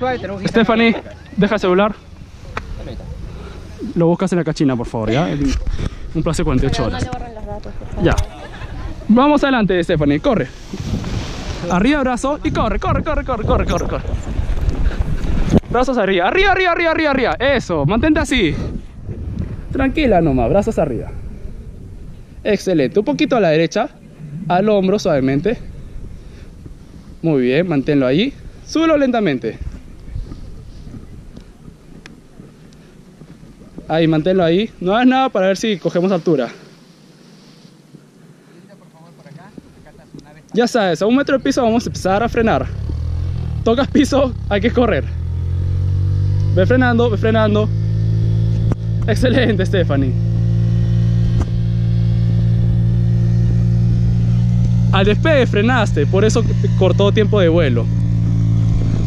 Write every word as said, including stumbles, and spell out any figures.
suave, tenemos que ir. Stephanie, deja el celular. Lo buscas en la cachina, por favor, ¿ya? Un plazo de cuarenta y ocho Pero horas. no le borren los datos, por favor. Ya. Vamos adelante, Stephanie, corre. Arriba, brazo y corre, corre, corre, corre, corre, corre, corre. Brazos arriba, arriba, arriba, arriba, arriba, arriba. Eso, mantente así. Tranquila nomás, brazos arriba. Excelente, un poquito a la derecha. Al hombro suavemente. Muy bien, manténlo ahí. Súbelo lentamente. Ahí, manténlo ahí. No hagas nada para ver si cogemos altura. Ya sabes, a un metro de piso vamos a empezar a frenar. Tocas piso, hay que correr. Ve frenando, ve frenando. Excelente, Stephanie. Al despegue frenaste, por eso cortó tiempo de vuelo.